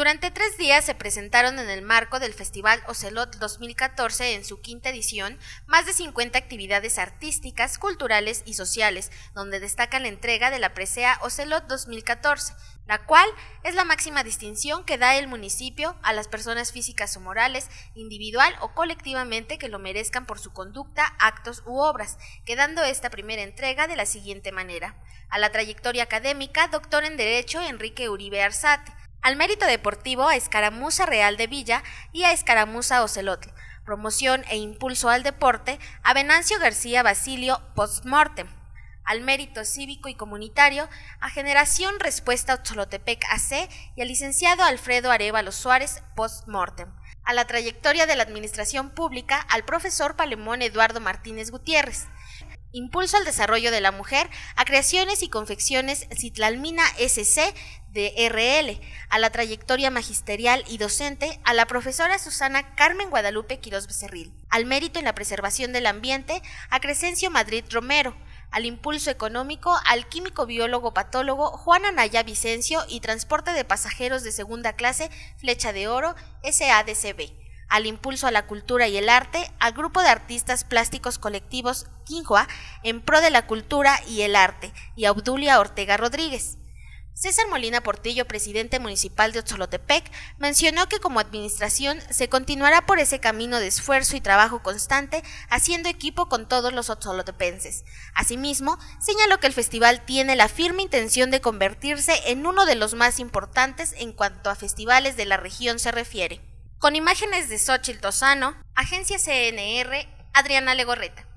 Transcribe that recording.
Durante 3 días se presentaron en el marco del Festival Ocelot 2014 en su quinta edición más de 50 actividades artísticas, culturales y sociales, donde destaca la entrega de la presea Ocelot 2014, la cual es la máxima distinción que da el municipio a las personas físicas o morales, individual o colectivamente, que lo merezcan por su conducta, actos u obras, quedando esta primera entrega de la siguiente manera: a la trayectoria académica, doctor en Derecho Enrique Uribe Arzate; al mérito deportivo, a Escaramuza Real de Villa y a Escaramuza Ocelotl; promoción e impulso al deporte, a Venancio García Basilio Postmortem; al mérito cívico y comunitario, a Generación Respuesta Otzolotepec AC y al licenciado Alfredo Arévalo Suárez Postmortem; a la trayectoria de la administración pública, al profesor Palemón Eduardo Martínez Gutiérrez; impulso al desarrollo de la mujer, a Creaciones y Confecciones Citlalmina SC de RL; a la trayectoria magisterial y docente, a la profesora Susana Carmen Guadalupe Quirós Becerril; al mérito en la preservación del ambiente, a Crescencio Madrid Romero; al impulso económico, al químico biólogo patólogo Juan Anaya Vicencio y transporte de pasajeros de segunda clase Flecha de Oro SADCB; al impulso a la cultura y el arte, al grupo de artistas plásticos colectivos Quinjoa en pro de la cultura y el arte, y a Obdulia Ortega Rodríguez. César Molina Portillo, presidente municipal de Otzolotepec, mencionó que como administración se continuará por ese camino de esfuerzo y trabajo constante, haciendo equipo con todos los otzolotepenses. Asimismo, señaló que el festival tiene la firme intención de convertirse en uno de los más importantes en cuanto a festivales de la región se refiere. Con imágenes de Xochitl Lozano, Agencia CNR, Adriana Legorreta.